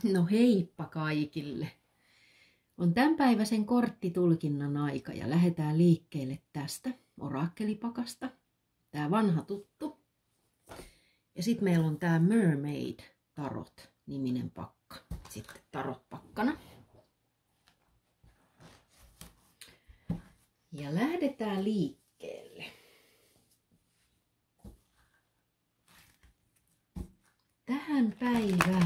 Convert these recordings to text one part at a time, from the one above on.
No heippa kaikille! On tämänpäiväisen korttitulkinnan aika ja lähdetään liikkeelle tästä oraakkelipakasta. Tää vanha tuttu. Ja sitten meillä on tää Mermaid Tarot-niminen pakka. Sitten tarot-pakkana. Ja lähdetään liikkeelle. Tähän päivään.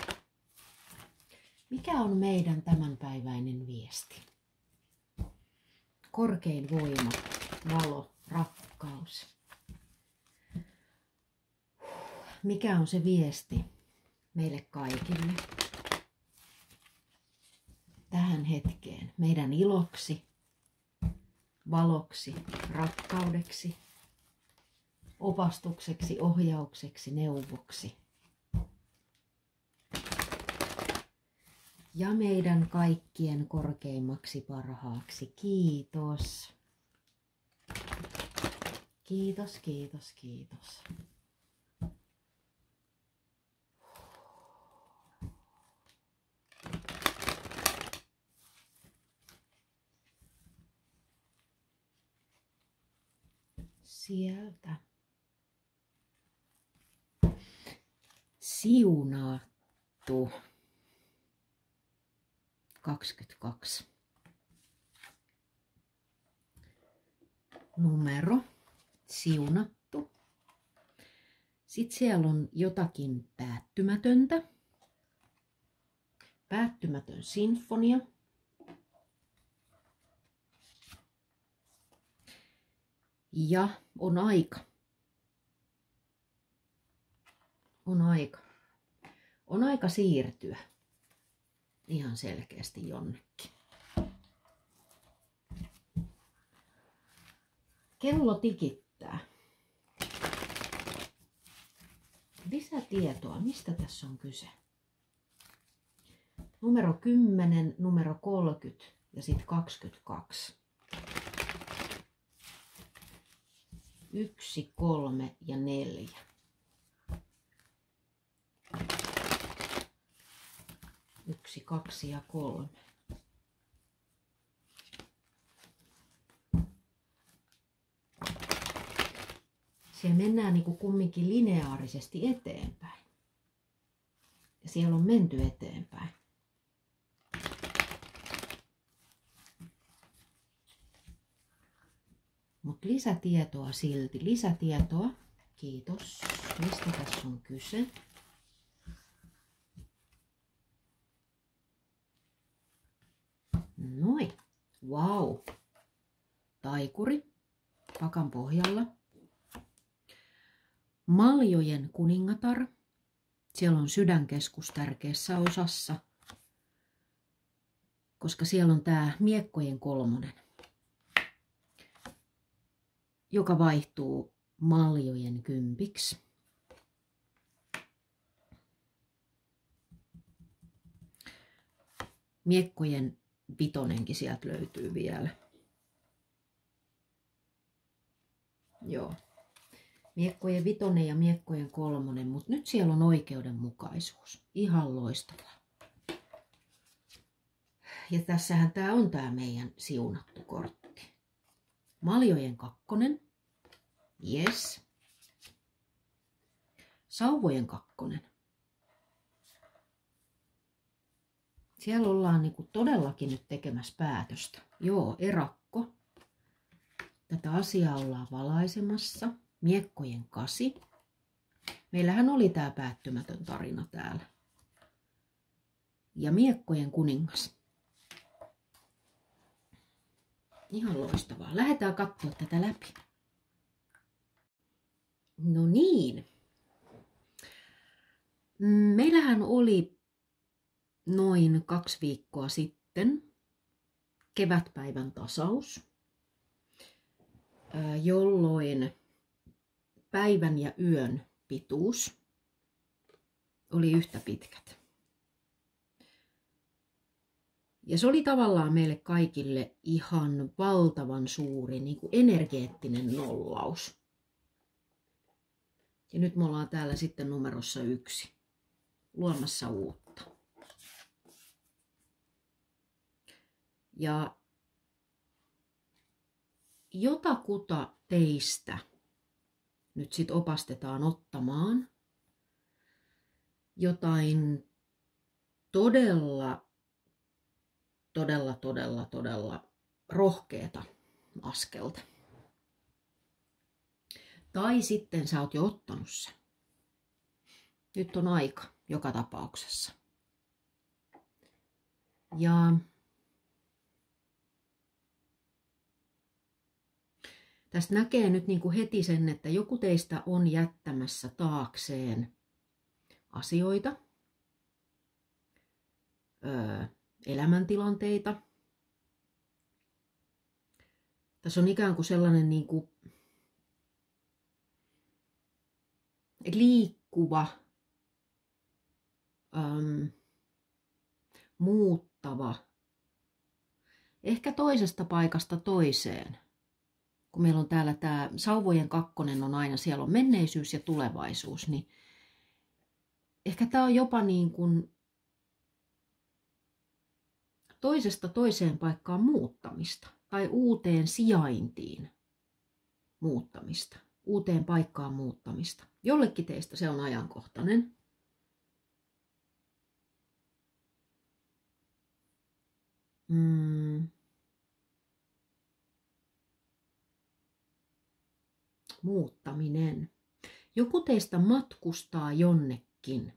Mikä on meidän tämänpäiväinen viesti? Korkein voima, valo, rakkaus. Mikä on se viesti meille kaikille? Tähän hetkeen meidän iloksi, valoksi, rakkaudeksi, opastukseksi, ohjaukseksi, neuvoksi. Ja meidän kaikkien korkeimmaksi parhaaksi. Kiitos. Kiitos, kiitos, kiitos. Sieltä. Siunattu. 22. Numero. Siunattu. Sitten siellä on jotakin päättymätöntä. Päättymätön sinfonia. Ja on aika. On aika. On aika siirtyä. Ihan selkeästi jonnekin. Kello tikittää. Lisätietoa. Mistä tässä on kyse? Numero 10, numero 30 ja sitten 22. 1, 3 ja 4. Yksi, 2 ja 3. Siellä mennään niin kuin kumminkin lineaarisesti eteenpäin. Ja siellä on menty eteenpäin. Mutta lisätietoa silti. Lisätietoa. Kiitos. Mistä tässä on kyse? Noin. Wow. Taikuri. Pakan pohjalla. Maljojen kuningatar. Siellä on sydänkeskus tärkeässä osassa. Koska siellä on tää miekkojen kolmonen. Joka vaihtuu maljojen kympiksi. Miekkojen vitonenkin sieltä löytyy vielä. Joo. Miekkojen vitonen ja miekkojen kolmonen, mutta nyt siellä on oikeudenmukaisuus. Ihan loistavaa. Ja tässähän tää on tää meidän siunattu kortti. Maljojen kakkonen. Yes. Sauvojen kakkonen. Siellä ollaan niinku todellakin nyt tekemässä päätöstä. Joo, erakko. Tätä asiaa ollaan valaisemassa. Miekkojen 8. Meillähän oli tää päättymätön tarina täällä. Ja miekkojen kuningas. Ihan loistavaa. Lähdetään katsoa tätä läpi. No niin. Meillähän oli noin 2 viikkoa sitten kevätpäivän tasaus, jolloin päivän ja yön pituus oli yhtä pitkät. Ja se oli tavallaan meille kaikille ihan valtavan suuri niin kuin energeettinen nollaus. Ja nyt me ollaan täällä sitten numerossa 1, luomassa uutta. Ja jotakuta teistä nyt sit opastetaan ottamaan jotain todella rohkeata askelta. Tai sitten sä oot jo ottanut sen. Nyt on aika joka tapauksessa. Ja tästä näkee nyt niin kuin heti sen, että joku teistä on jättämässä taakseen asioita, elämäntilanteita. Tässä on ikään kuin sellainen niin kuin liikkuva, muuttava, ehkä toisesta paikasta toiseen. Kun meillä on täällä tämä sauvojen kakkonen on aina, siellä on menneisyys ja tulevaisuus, niin ehkä tämä on jopa niin kuin toisesta toiseen paikkaan muuttamista tai uuteen sijaintiin muuttamista, uuteen paikkaan muuttamista. Jollekin teistä se on ajankohtainen. Muuttaminen. Joku teistä matkustaa jonnekin,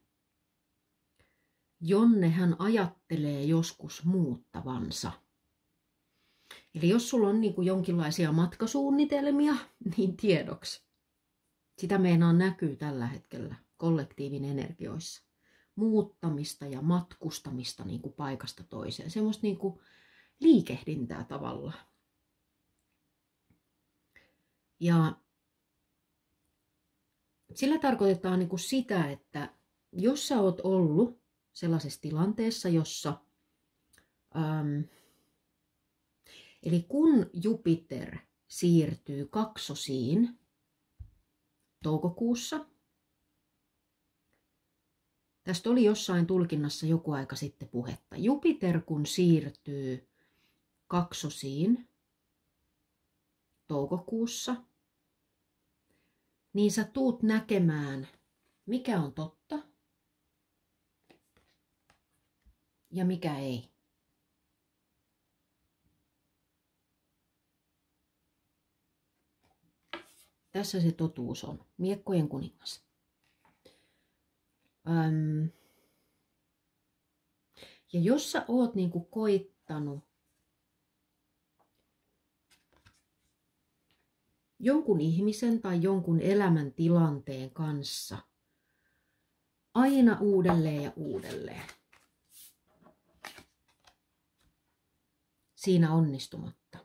jonne hän ajattelee joskus muuttavansa. Eli jos sulla on niin kuin jonkinlaisia matkasuunnitelmia, niin tiedoksi. Sitä meinaa näkyy tällä hetkellä kollektiivin energioissa. Muuttamista ja matkustamista niin kuin paikasta toiseen. Semmoista niin kuin liikehdintää tavallaan. Ja sillä tarkoitetaan niin kuin sitä, että jos sä oot ollut sellaisessa tilanteessa, jossa eli kun Jupiter siirtyy kaksosiin toukokuussa, tästä oli jossain tulkinnassa joku aika sitten puhetta. Jupiter kun siirtyy kaksosiin toukokuussa, niin sä tuut näkemään, mikä on totta ja mikä ei. Tässä se totuus on. Miekkojen kuningas. Ja jos sä oot niinku koittanut jonkun ihmisen tai jonkun elämäntilanteen kanssa aina uudelleen ja uudelleen, siinä onnistumatta.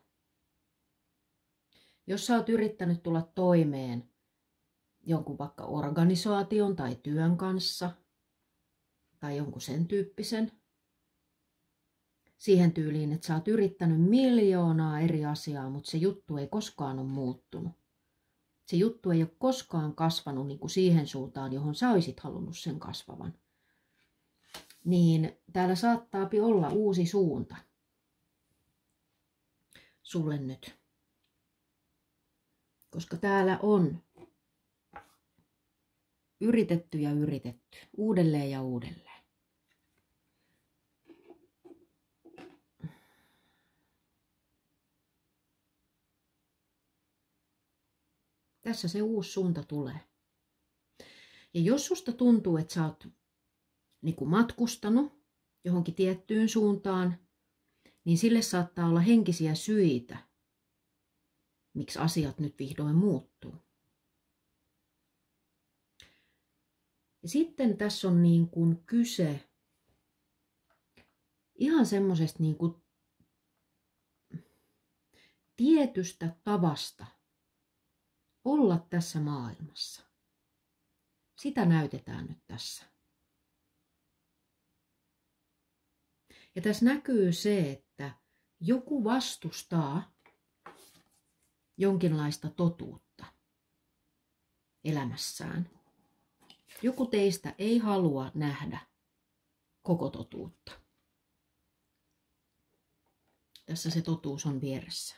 Jos sä oot yrittänyt tulla toimeen jonkun vaikka organisaation tai työn kanssa tai jonkun sen tyyppisen, siihen tyyliin, että sä oot yrittänyt miljoonaa eri asiaa, mutta se juttu ei koskaan ole muuttunut. Se juttu ei ole koskaan kasvanut niin kuin siihen suuntaan, johon sä olisit halunnut sen kasvavan. Niin täällä saattaa olla uusi suunta sulle nyt. Koska täällä on yritetty ja yritetty, uudelleen ja uudelleen. Tässä se uusi suunta tulee. Ja jos susta tuntuu, että sä oot niin kuin matkustanut johonkin tiettyyn suuntaan, niin sille saattaa olla henkisiä syitä, miksi asiat nyt vihdoin muuttuu. Ja sitten tässä on niin kuin kyse ihan semmoisesta niin kuin tietystä tavasta olla tässä maailmassa. Sitä näytetään nyt tässä. Ja tässä näkyy se, että joku vastustaa jonkinlaista totuutta elämässään. Joku teistä ei halua nähdä koko totuutta. Tässä se totuus on vieressä.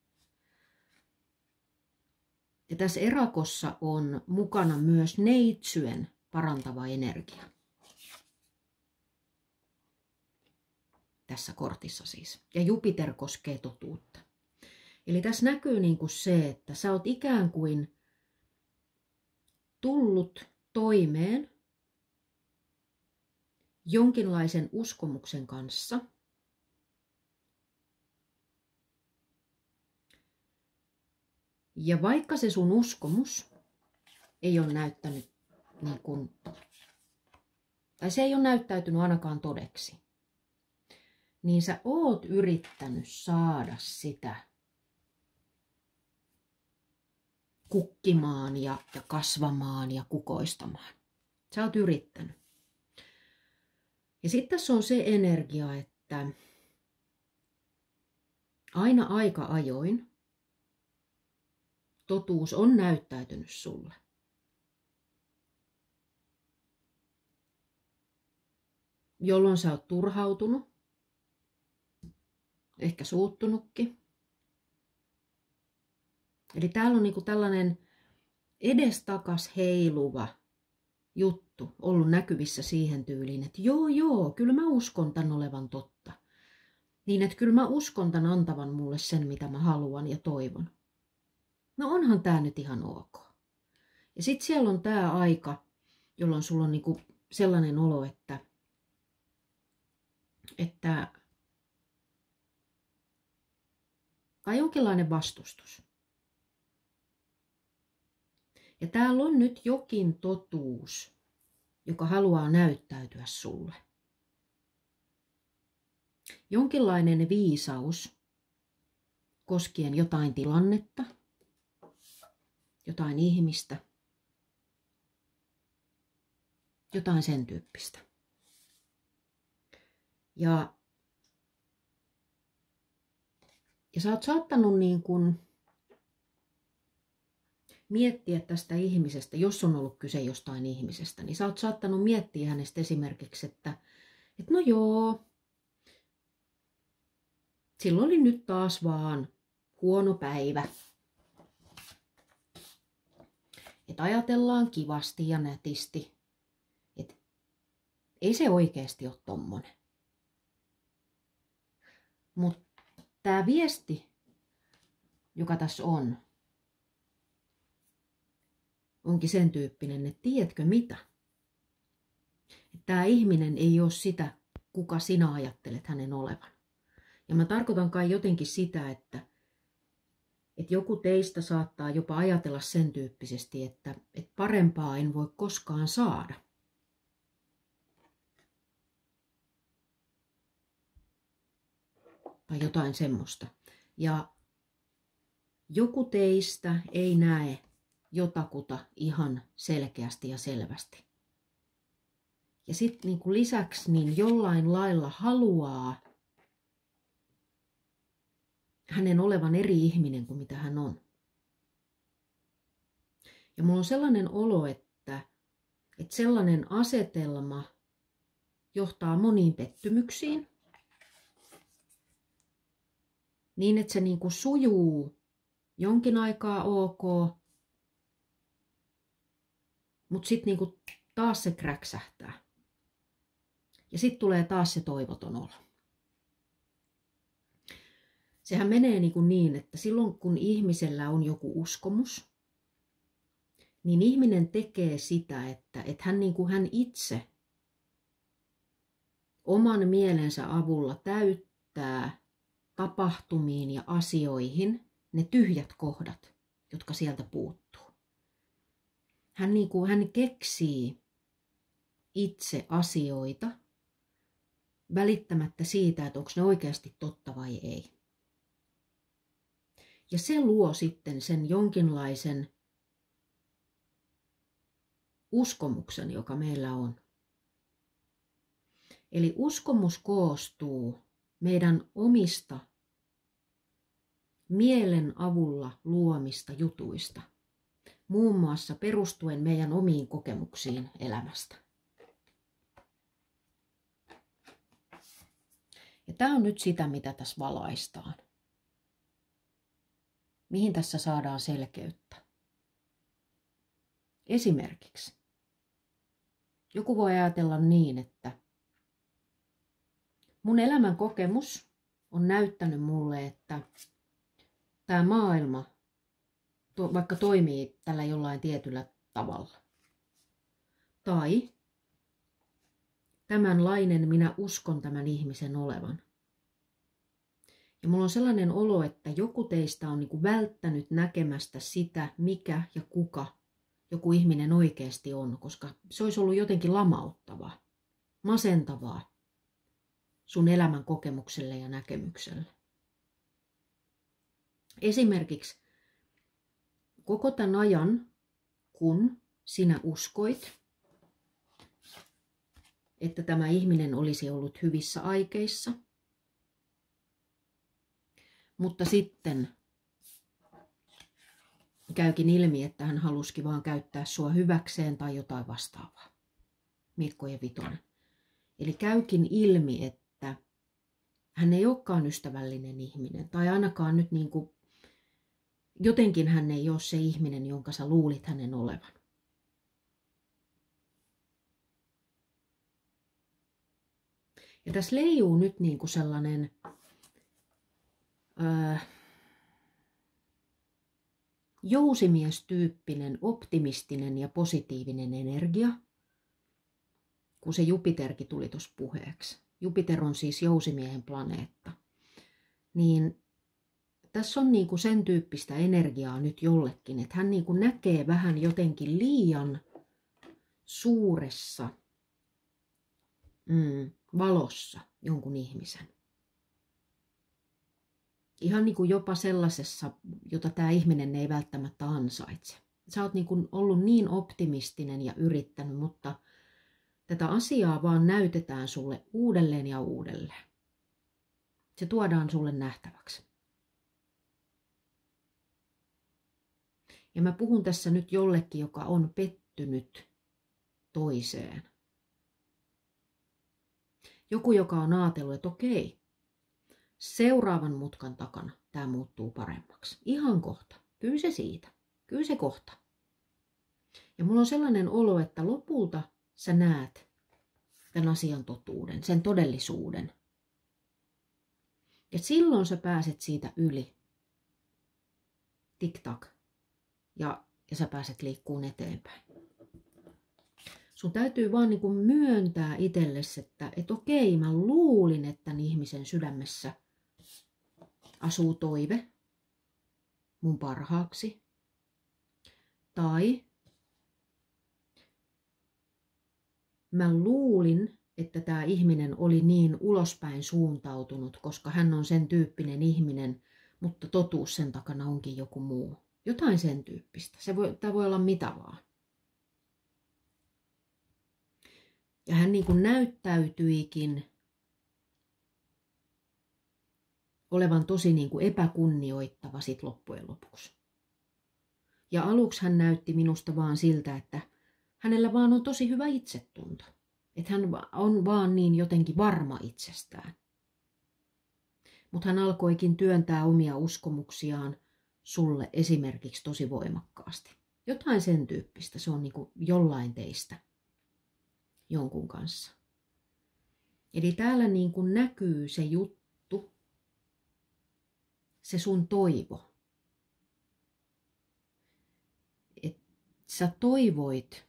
Ja tässä erakossa on mukana myös neitsyen parantava energia. Tässä kortissa siis. Ja Jupiter koskee totuutta. Eli tässä näkyy niin kuin se, että sä oot ikään kuin tullut toimeen jonkinlaisen uskomuksen kanssa. Ja vaikka se sun uskomus ei ole näyttänyt niin kuin, tai se ei ole näyttäytynyt ainakaan todeksi, niin sä oot yrittänyt saada sitä kukkimaan ja kasvamaan ja kukoistamaan. Sä oot yrittänyt. Ja sitten tässä on se energia, että aina aika ajoin totuus on näyttäytynyt sulle. Jolloin sä oot turhautunut, ehkä suuttunutkin. Eli täällä on niinku tällainen edestakas heiluva juttu ollut näkyvissä siihen tyyliin, että joo, kyllä mä uskon tän olevan totta. Niin, että kyllä mä uskon tän antavan mulle sen, mitä mä haluan ja toivon. No onhan tää nyt ihan ok. Ja sit siellä on tää aika, jolloin sulla on niinku sellainen olo, tai jonkinlainen vastustus. Ja täällä on nyt jokin totuus, joka haluaa näyttäytyä sulle. Jonkinlainen viisaus koskien jotain tilannetta, jotain ihmistä, jotain sen tyyppistä. Ja sä oot saattanut niin kuin miettiä tästä ihmisestä, jos on ollut kyse jostain ihmisestä, niin sä oot saattanut miettiä hänestä esimerkiksi, että no joo, sillä oli nyt taas vaan huono päivä. Että ajatellaan kivasti ja nätisti, että ei se oikeasti ole tommonen. Mutta tämä viesti, joka tässä onkin sen tyyppinen, että tiedätkö mitä? Tämä ihminen ei ole sitä, kuka sinä ajattelet hänen olevan. Ja mä tarkoitan kai jotenkin sitä, että joku teistä saattaa jopa ajatella sen tyyppisesti, että parempaa en voi koskaan saada. Tai jotain semmoista. Ja joku teistä ei näe jotakuta ihan selkeästi ja selvästi. Ja sitten niin lisäksi niin jollain lailla haluaa hänen olevan eri ihminen kuin mitä hän on. Ja mulla on sellainen olo, että sellainen asetelma johtaa moniin pettymyksiin. Niin, että se niin kuin sujuu jonkin aikaa ok, mutta sitten niin kuin taas se kräksähtää. Ja sitten tulee taas se toivoton olo. Sehän menee niin, että silloin kun ihmisellä on joku uskomus, niin ihminen tekee sitä, että hän itse oman mielensä avulla täyttää tapahtumiin ja asioihin ne tyhjät kohdat, jotka sieltä puuttuu. Hän keksii itse asioita välittämättä siitä, että onko ne oikeasti totta vai ei. Ja se luo sitten sen jonkinlaisen uskomuksen, joka meillä on. Eli uskomus koostuu meidän omista mielen avulla luomista jutuista, muun muassa perustuen meidän omiin kokemuksiin elämästä. Ja tämä on nyt sitä, mitä tässä valaistaan. Mihin tässä saadaan selkeyttä. Esimerkiksi joku voi ajatella niin, että mun elämän kokemus on näyttänyt mulle, että tämä maailma vaikka toimii tällä jollain tietyllä tavalla. Tai tämänlainen minä uskon tämän ihmisen olevan. Ja mulla on sellainen olo, että joku teistä on niin välttänyt näkemästä sitä, mikä ja kuka joku ihminen oikeasti on, koska se olisi ollut jotenkin lamauttavaa, masentavaa sun elämän kokemukselle ja näkemykselle. Esimerkiksi koko tämän ajan, kun sinä uskoit, että tämä ihminen olisi ollut hyvissä aikeissa, mutta sitten käykin ilmi, että hän halusikin vaan käyttää sua hyväkseen tai jotain vastaavaa. Mikkojen vitonen. Eli käykin ilmi, että hän ei olekaan ystävällinen ihminen. Tai ainakaan nyt niin kuin, jotenkin hän ei ole se ihminen, jonka sä luulit hänen olevan. Ja tässä leijuu nyt niin kuin sellainen jousimiestyyppinen, optimistinen ja positiivinen energia, kun se Jupiterkin tuli tuossa puheeksi. Jupiter on siis jousimiehen planeetta. Niin tässä on niinku sen tyyppistä energiaa nyt jollekin, että hän niinku näkee vähän jotenkin liian suuressa valossa jonkun ihmisen. Ihan niin kuin jopa sellaisessa, jota tämä ihminen ei välttämättä ansaitse. Sä oot niin kuin ollut niin optimistinen ja yrittänyt, mutta tätä asiaa vaan näytetään sulle uudelleen ja uudelleen. Se tuodaan sulle nähtäväksi. Ja mä puhun tässä nyt jollekin, joka on pettynyt toiseen. Joku, joka on ajatellut, että okei, seuraavan mutkan takana tämä muuttuu paremmaksi. Ihan kohta. Kyllä se siitä. Kyllä se kohta. Ja mulla on sellainen olo, että lopulta sä näet tämän asian totuuden, sen todellisuuden. Ja silloin sä pääset siitä yli. Tik-tak. Ja sä pääset liikkuun eteenpäin. Sun täytyy vaan niin kuin myöntää itsellesi, että okei, mä luulin, että tämän ihmisen sydämessä asuu toive mun parhaaksi. Tai mä luulin, että tämä ihminen oli niin ulospäin suuntautunut, koska hän on sen tyyppinen ihminen, mutta totuus sen takana onkin joku muu. Jotain sen tyyppistä. Tämä voi olla mitä vaan. Ja hän niin kuin näyttäytyikin olevan tosi niin kuin epäkunnioittava sit loppujen lopuksi. Ja aluksi hän näytti minusta vaan siltä, että hänellä vaan on tosi hyvä itsetunto. Että hän on vaan niin jotenkin varma itsestään. Mutta hän alkoikin työntää omia uskomuksiaan sulle esimerkiksi tosi voimakkaasti. Jotain sen tyyppistä, se on niin kuin jollain teistä jonkun kanssa. Eli täällä niin kuin näkyy se juttu, se sun toivo. Et sä toivoit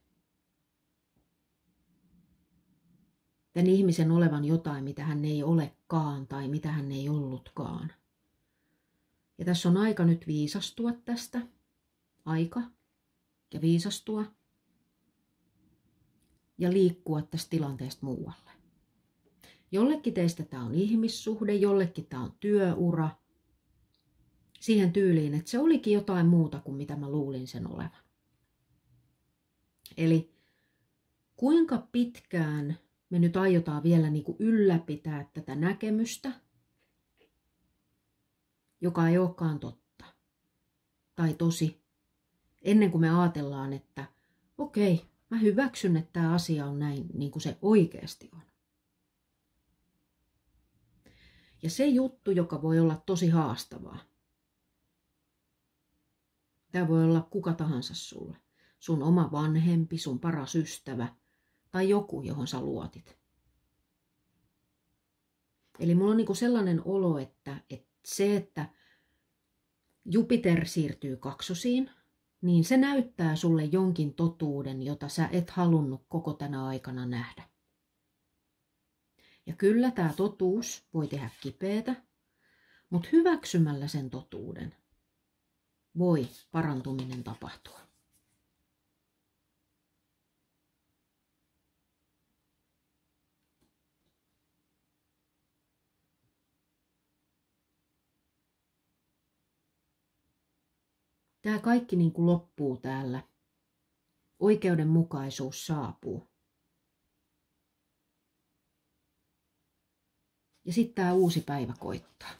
tämän ihmisen olevan jotain, mitä hän ei olekaan tai mitä hän ei ollutkaan. Ja tässä on aika nyt viisastua tästä. Aika ja viisastua. Ja liikkua tästä tilanteesta muualle. Jollekin teistä tämä on ihmissuhde, jollekin tämä on työura. Siihen tyyliin, että se olikin jotain muuta kuin mitä mä luulin sen olevan. Eli kuinka pitkään me nyt aiotaan vielä niin kuin ylläpitää tätä näkemystä, joka ei olekaan totta tai tosi, ennen kuin me ajatellaan, että okei, mä hyväksyn, että tämä asia on näin niin kuin se oikeasti on. Ja se juttu, joka voi olla tosi haastavaa. Tämä voi olla kuka tahansa sulle. Sun oma vanhempi, sun paras ystävä tai joku, johon sä luotit. Eli mulla on niinku sellainen olo, että se, että Jupiter siirtyy kaksosiin, niin se näyttää sulle jonkin totuuden, jota sä et halunnut koko tänä aikana nähdä. Ja kyllä tämä totuus voi tehdä kipeätä, mutta hyväksymällä sen totuuden voi parantuminen tapahtua. Tämä kaikki niin kuin loppuu täällä. Oikeudenmukaisuus saapuu. Ja sitten tämä uusi päivä koittaa.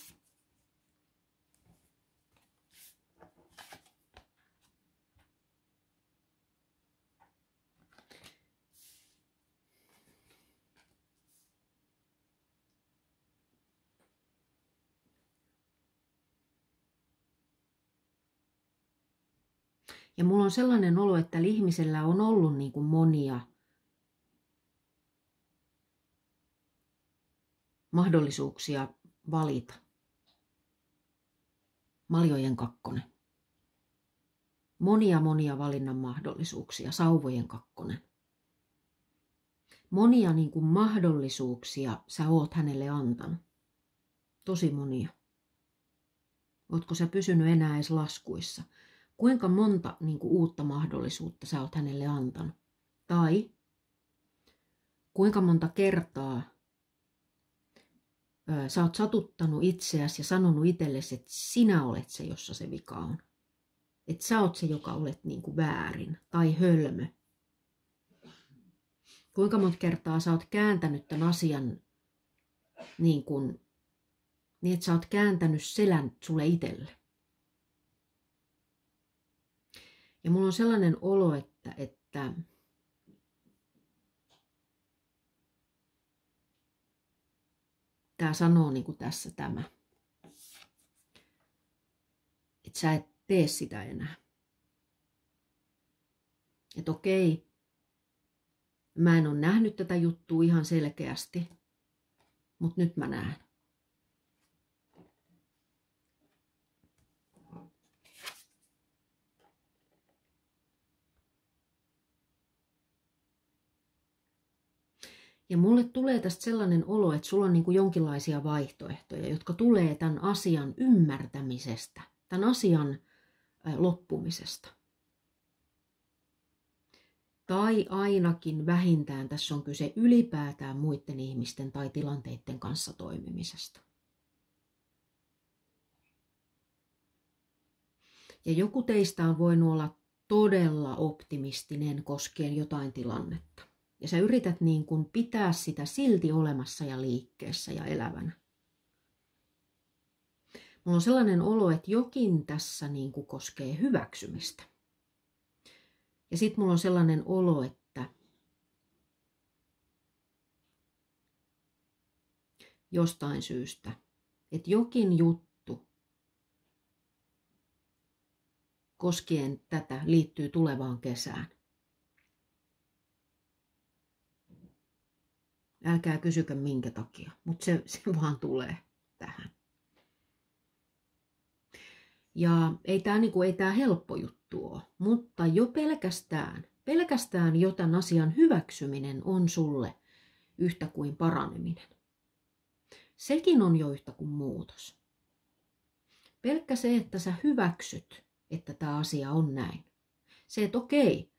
Ja mulla on sellainen olo, että ihmisellä on ollut niin kuin monia mahdollisuuksia valita. Maljojen kakkonen. Monia valinnan mahdollisuuksia. Sauvojen kakkonen. Monia niin kuin mahdollisuuksia sä oot hänelle antanut. Tosi monia. Ootko sä pysynyt enää edes laskuissa? Kuinka monta niin kuin uutta mahdollisuutta sä oot hänelle antanut? Tai kuinka monta kertaa sä oot satuttanut itseäsi ja sanonut itsellesi, että sinä olet se, jossa se vika on. Että sä oot se, joka olet niin kuin väärin tai hölmö. Kuinka monta kertaa sä oot kääntänyt tämän asian niin että sä oot kääntänyt selän sulle itselle. Ja mulla on sellainen olo, että tämä sanoo niin kuin tässä tämä. Että sä et tee sitä enää. Että okei, mä en ole nähnyt tätä juttua ihan selkeästi, mutta nyt mä näen. Ja mulle tulee tästä sellainen olo, että sulla on niin kuin jonkinlaisia vaihtoehtoja, jotka tulee tämän asian ymmärtämisestä, tämän asian loppumisesta. Tai ainakin vähintään tässä on kyse ylipäätään muiden ihmisten tai tilanteiden kanssa toimimisesta. Ja joku teistä on voinut olla todella optimistinen koskien jotain tilannetta. Ja sä yrität niin kuin pitää sitä silti olemassa ja liikkeessä ja elävänä. Mulla on sellainen olo, että jokin tässä niin kuin koskee hyväksymistä. Ja sit mulla on sellainen olo, että jostain syystä, että jokin juttu koskien tätä liittyy tulevaan kesään. Älkää kysykö minkä takia, mutta se vaan tulee tähän. Ja ei tämä helppo juttu ole, mutta jo pelkästään jo tämän asian hyväksyminen on sulle yhtä kuin paraneminen. Sekin on jo yhtä kuin muutos. Pelkkä se, että sä hyväksyt, että tämä asia on näin. Se, että okei,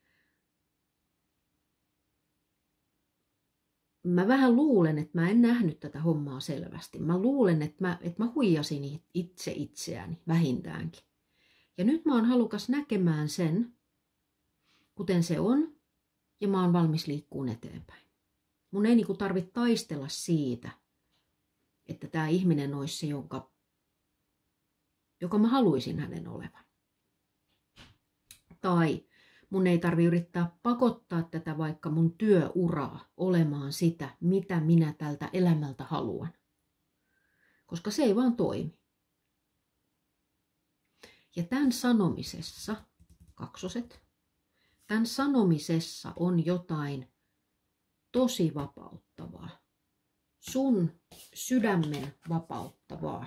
mä vähän luulen, että mä en nähnyt tätä hommaa selvästi. Mä luulen, että mä huijasin itseäni vähintäänkin. Ja nyt mä oon halukas näkemään sen, kuten se on, ja mä oon valmis liikkuun eteenpäin. Mun ei niinku tarvitse taistella siitä, että tämä ihminen olisi se, joka mä haluaisin hänen olevan. Tai mun ei tarvitse yrittää pakottaa tätä vaikka mun työuraa olemaan sitä, mitä minä tältä elämältä haluan. koska se ei vaan toimi. Ja tämän sanomisessa, kaksoset, tämän sanomisessa on jotain tosi vapauttavaa. Sun sydämen vapauttavaa.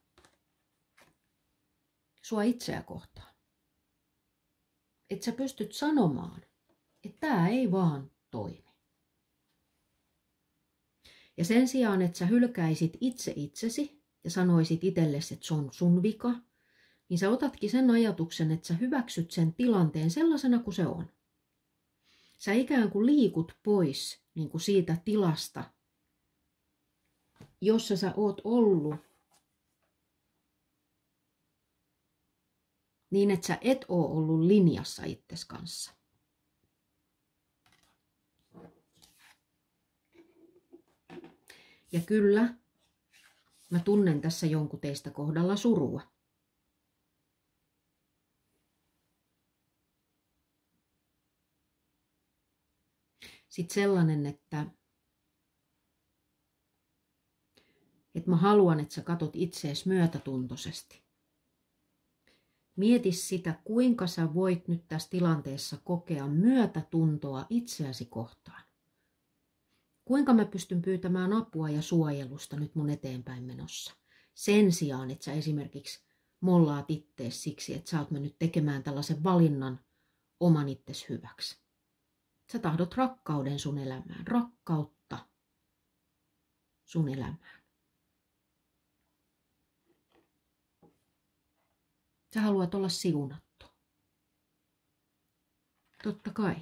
Sua itseä kohtaan. Että sä pystyt sanomaan, että tää ei vaan toimi. Ja sen sijaan, että sä hylkäisit itse itsesi ja sanoisit itsellesi, että se on sun vika, niin sä otatkin sen ajatuksen, että sä hyväksyt sen tilanteen sellaisena kuin se on. Sä ikään kuin liikut pois niin kuin siitä tilasta, jossa sä oot ollut, niin että sä et oo ollut linjassa itses kanssa. Ja kyllä, mä tunnen tässä jonkun teistä kohdalla surua. Sitten sellainen, että mä haluan, että sä katot itseesi myötätuntoisesti. Mieti sitä, kuinka sä voit nyt tässä tilanteessa kokea myötätuntoa itseäsi kohtaan. Kuinka mä pystyn pyytämään apua ja suojelusta nyt mun eteenpäin menossa. Sen sijaan, että sä esimerkiksi mollaat ittees siksi, että sä oot mennyt tekemään tällaisen valinnan oman itses hyväksi. Sä tahdot rakkauden sun elämään, rakkautta sun elämään. Sä haluat olla siunattu. Totta kai.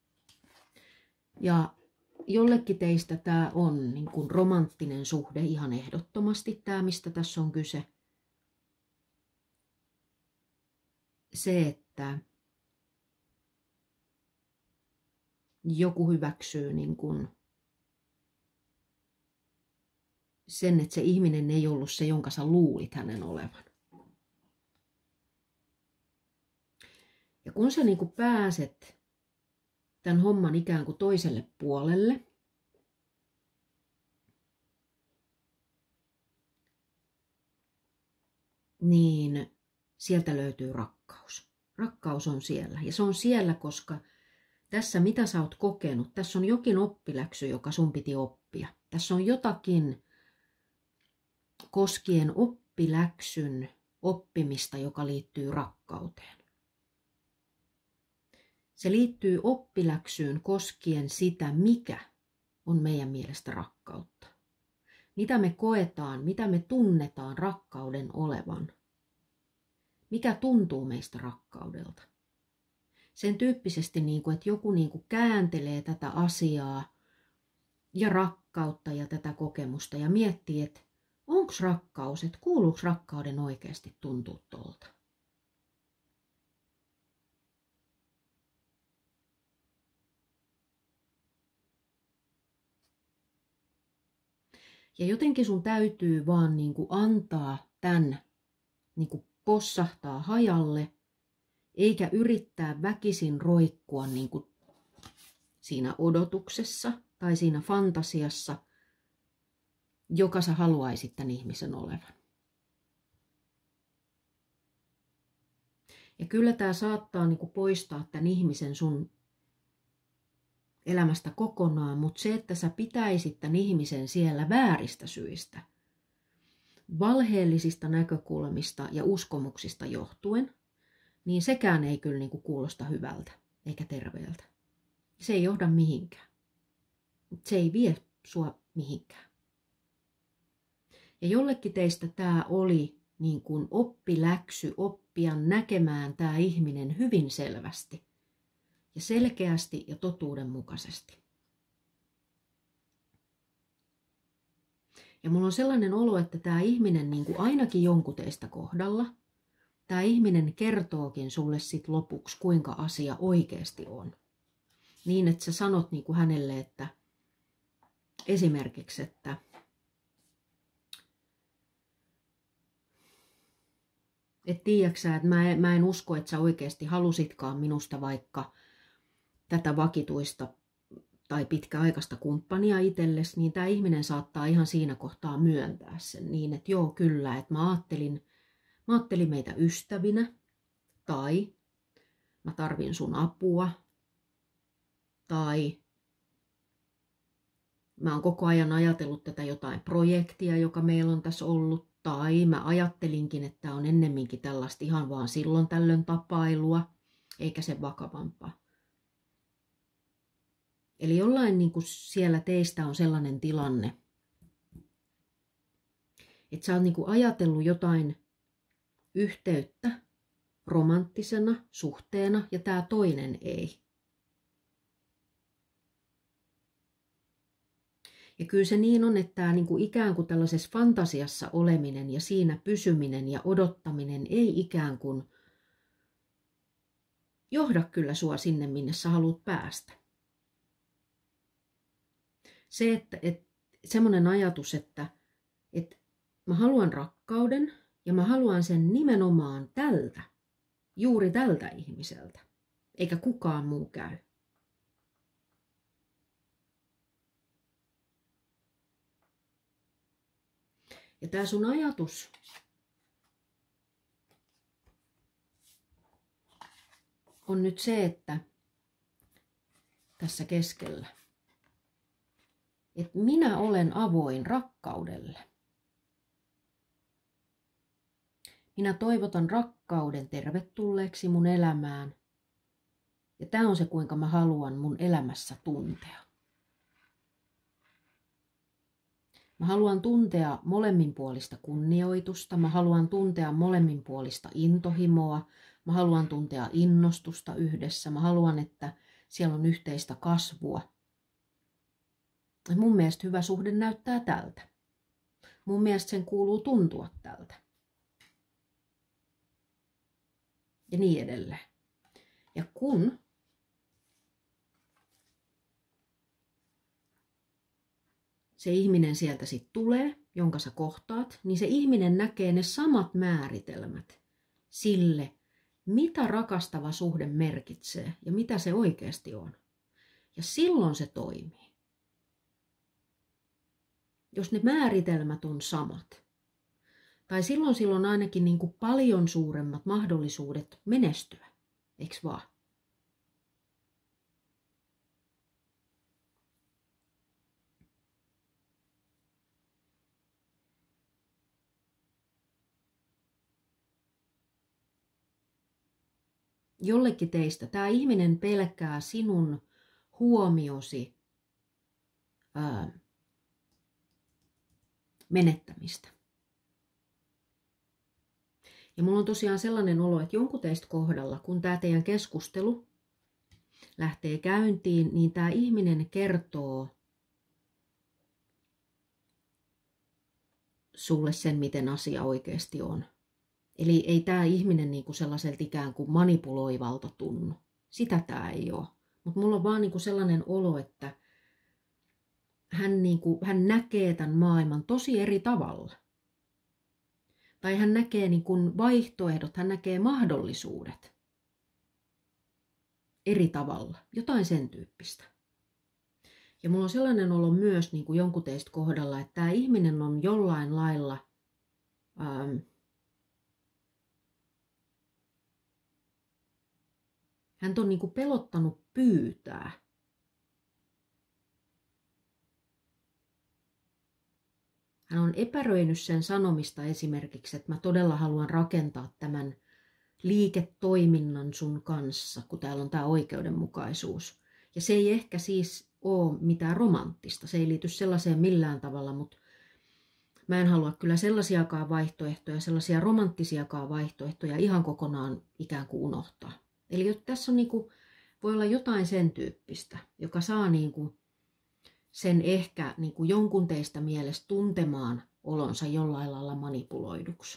Ja jollekin teistä tämä on niin kuin romanttinen suhde ihan ehdottomasti, tämä mistä tässä on kyse. Se, että joku hyväksyy niin kuin sen, että se ihminen ei ollut se, jonka sä luulit hänen olevan. Ja kun sä niin kuin pääset tämän homman ikään kuin toiselle puolelle, niin sieltä löytyy rakkaus. Rakkaus on siellä. Ja se on siellä, koska tässä mitä sä oot kokenut, tässä on jokin oppiläksy, joka sun piti oppia. Tässä on jotakin koskien oppiläksyn oppimista, joka liittyy rakkauteen. Se liittyy oppiläksyyn koskien sitä, mikä on meidän mielestä rakkautta. Mitä me koetaan, mitä me tunnetaan rakkauden olevan. Mikä tuntuu meistä rakkaudelta. Sen tyyppisesti, että joku kääntelee tätä asiaa ja rakkautta ja tätä kokemusta ja miettii, että onko rakkaus, että kuuluuko rakkauden oikeasti tuntua tuolta. Ja jotenkin sun täytyy vaan antaa tämän possahtaa hajalle, eikä yrittää väkisin roikkua siinä odotuksessa tai siinä fantasiassa, joka sä haluaisit tämän ihmisen olevan. Ja kyllä tämä saattaa poistaa tämän ihmisen sun elämästä kokonaan, mutta se, että sä pitäisit tämän ihmisen siellä vääristä syistä, valheellisista näkökulmista ja uskomuksista johtuen, niin sekään ei kyllä kuulosta hyvältä eikä terveeltä. Se ei johda mihinkään. Se ei vie sua mihinkään. Ja jollekin teistä tämä oli oppiläksy oppia näkemään tämä ihminen hyvin selvästi. Ja selkeästi ja totuudenmukaisesti. Ja mulla on sellainen olo, että tämä ihminen ainakin jonkun teistä kohdalla, tämä ihminen kertookin sulle sit lopuksi, kuinka asia oikeasti on. Niin, että sä sanot hänelle, että esimerkiksi, että tiedätkö sä, että mä en usko, että sä oikeasti halusitkaan minusta vaikka tätä vakituista tai pitkäaikaista kumppania itsellesi, niin tämä ihminen saattaa ihan siinä kohtaa myöntää sen niin, että joo kyllä, että mä ajattelin meitä ystävinä, tai mä tarvin sun apua, tai mä oon koko ajan ajatellut tätä jotain projektia, joka meillä on tässä ollut, tai mä ajattelinkin, että tämä on ennemminkin tällaista ihan vaan silloin tällöin tapailua, eikä se vakavampaa. Eli jollain niin kuin siellä teistä on sellainen tilanne, että sä oot niin kuin ajatellut jotain yhteyttä romanttisena suhteena ja tämä toinen ei. Ja kyllä se niin on, että tämä niin kuin ikään kuin tällaisessa fantasiassa oleminen ja siinä pysyminen ja odottaminen ei ikään kuin johda kyllä sua sinne, minne sä haluat päästä. Se, että semmoinen ajatus, että mä haluan rakkauden ja mä haluan sen nimenomaan tältä, juuri tältä ihmiseltä, eikä kukaan muu käy. Ja tämä sun ajatus on nyt se, että tässä keskellä, että minä olen avoin rakkaudelle. Minä toivotan rakkauden tervetulleeksi mun elämään. Ja tämä on se, kuinka mä haluan mun elämässä tuntea. Mä haluan tuntea molemminpuolista kunnioitusta, mä haluan tuntea molemminpuolista intohimoa, mä haluan tuntea innostusta yhdessä, mä haluan, että siellä on yhteistä kasvua. Ja mun mielestä hyvä suhde näyttää tältä. Mun mielestä sen kuuluu tuntua tältä. Ja niin edelleen. Ja kun se ihminen sieltä sitten tulee, jonka sä kohtaat, niin se ihminen näkee ne samat määritelmät sille, mitä rakastava suhde merkitsee ja mitä se oikeasti on. Ja silloin se toimii. Jos ne määritelmät on samat. Tai silloin on ainakin niin kuin paljon suuremmat mahdollisuudet menestyä. Eiks vaan? Jollekin teistä tämä ihminen pelkää sinun huomiosi menettämistä. Ja mulla on tosiaan sellainen olo, että jonkun teistä kohdalla, kun tämä teidän keskustelu lähtee käyntiin, niin tämä ihminen kertoo sulle sen, miten asia oikeasti on. Eli ei tämä ihminen niinku sellaiselta ikään kuin manipuloivalta tunnu. Sitä tämä ei ole. Mutta mulla on vaan niinku sellainen olo, että hän näkee tämän maailman tosi eri tavalla. Tai hän näkee niinku vaihtoehdot, hän näkee mahdollisuudet eri tavalla. Jotain sen tyyppistä. Ja mulla on sellainen olo myös niinku jonkun teistä kohdalla, että tämä ihminen on jollain lailla hän on niinku pelottanut pyytää. Hän on epäröinyt sen sanomista esimerkiksi, että mä todella haluan rakentaa tämän liiketoiminnan sun kanssa, kun täällä on tämä oikeudenmukaisuus. Ja se ei ehkä siis ole mitään romanttista, se ei liity sellaiseen millään tavalla, mutta mä en halua kyllä sellaisiakaan vaihtoehtoja, sellaisia romanttisiakaan vaihtoehtoja ihan kokonaan ikään kuin unohtaa. Eli tässä on voi olla jotain sen tyyppistä, joka saa sen ehkä jonkun teistä mielestä tuntemaan olonsa jollain lailla manipuloiduksi.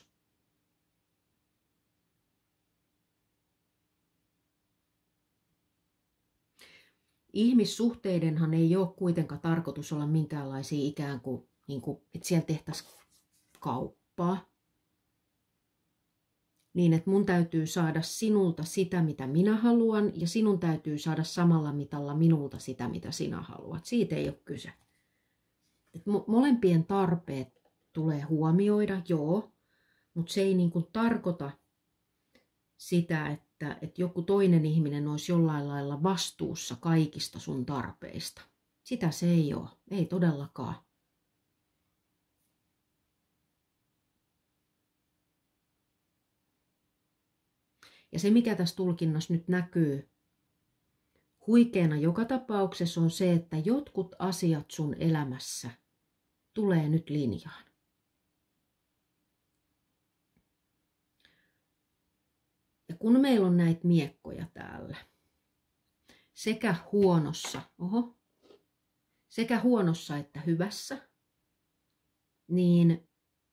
Ihmissuhteidenhan ei ole kuitenkaan tarkoitus olla minkäänlaisia ikään kuin että siellä tehtäisiin kauppaa. niin että mun täytyy saada sinulta sitä, mitä minä haluan, ja sinun täytyy saada samalla mitalla minulta sitä, mitä sinä haluat. Siitä ei ole kyse. Et molempien tarpeet tulee huomioida, joo, mutta se ei niin kuin tarkoita sitä, että joku toinen ihminen olisi jollain lailla vastuussa kaikista sun tarpeista. Sitä se ei ole, ei todellakaan. Ja se, mikä tässä tulkinnassa nyt näkyy huikeana joka tapauksessa, on se, että jotkut asiat sun elämässä tulee nyt linjaan. Ja kun meillä on näitä miekkoja täällä, sekä huonossa että hyvässä, niin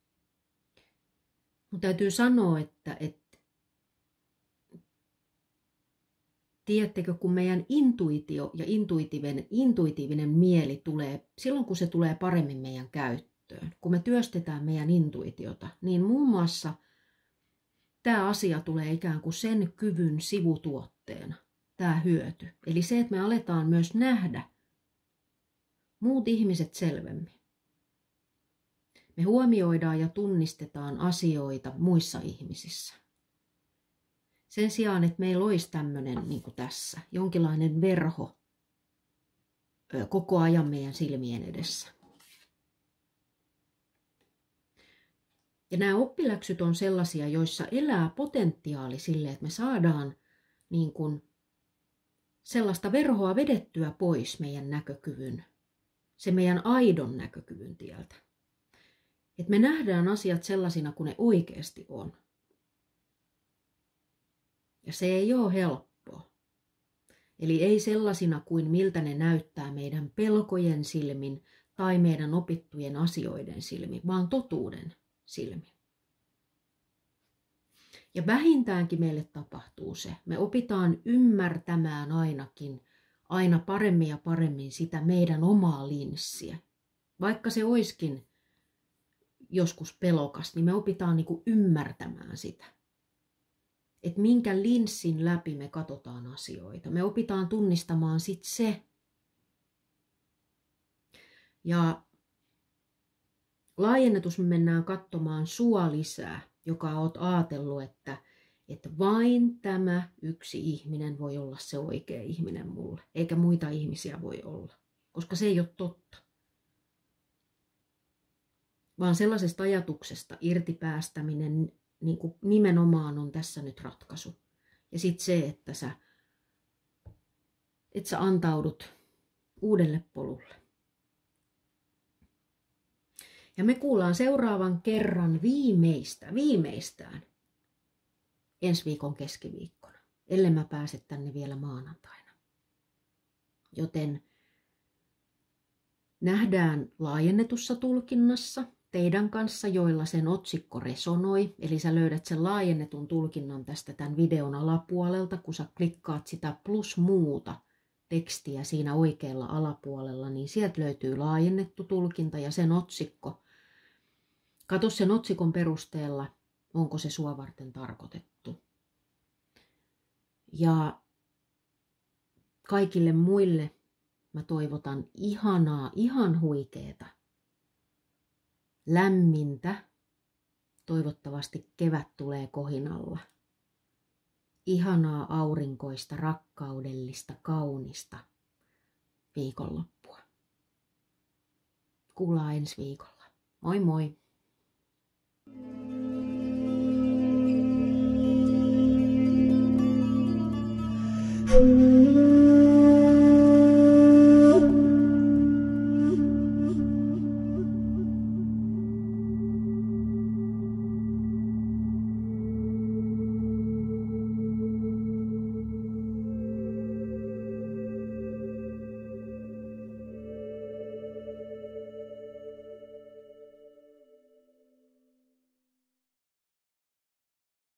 mun täytyy sanoa, että tiedättekö, kun meidän intuitio ja intuitiivinen mieli tulee, silloin kun se tulee paremmin meidän käyttöön, kun me työstetään meidän intuitiota, niin muun muassa tämä asia tulee ikään kuin sen kyvyn sivutuotteena, tämä hyöty. Eli se, että me aletaan myös nähdä muut ihmiset selvemmin. Me huomioidaan ja tunnistetaan asioita muissa ihmisissä. Sen sijaan, että meillä olisi tämmöinen niin kuin tässä, jonkinlainen verho koko ajan meidän silmien edessä. Ja nämä oppiläksyt on sellaisia, joissa elää potentiaali sille, että me saadaan niin kuin sellaista verhoa vedettyä pois meidän näkökyvyn, se meidän aidon näkökyvyn tieltä. Että me nähdään asiat sellaisina kuin ne oikeasti on. Ja se ei ole helppoa. Eli ei sellaisina kuin miltä ne näyttää meidän pelkojen silmin tai meidän opittujen asioiden silmin, vaan totuuden silmin. Ja vähintäänkin meille tapahtuu se. Me opitaan ymmärtämään aina paremmin ja paremmin sitä meidän omaa linssiä. Vaikka se olisikin joskus pelokas, niin me opitaan niin kuin ymmärtämään sitä. Että minkä linssin läpi me katsotaan asioita. Me opitaan tunnistamaan sit se. Ja laajennetus me mennään katsomaan sua lisää, joka oot ajatellut, että vain tämä yksi ihminen voi olla se oikea ihminen mulle, eikä muita ihmisiä voi olla, koska se ei ole totta. Vaan sellaisesta ajatuksesta irtipäästäminen niin kuin nimenomaan on tässä nyt ratkaisu. Ja sitten se, että sä antaudut uudelle polulle. Ja me kuullaan seuraavan kerran viimeistään ensi viikon keskiviikkona, ellei mä pääse tänne vielä maanantaina. Joten nähdään laajennetussa tulkinnassa teidän kanssa, joilla sen otsikko resonoi. Eli sä löydät sen laajennetun tulkinnan tästä tämän videon alapuolelta, kun sä klikkaat sitä plus muuta tekstiä siinä oikealla alapuolella, niin sieltä löytyy laajennettu tulkinta ja sen otsikko. Kato sen otsikon perusteella, onko se sua varten tarkoitettu. Ja kaikille muille mä toivotan ihan huikeeta, lämmintä, toivottavasti kevät tulee kohinalla. Ihanaa aurinkoista, rakkaudellista, kaunista viikonloppua. Kuullaan ensi viikolla. Moi moi! Thank you.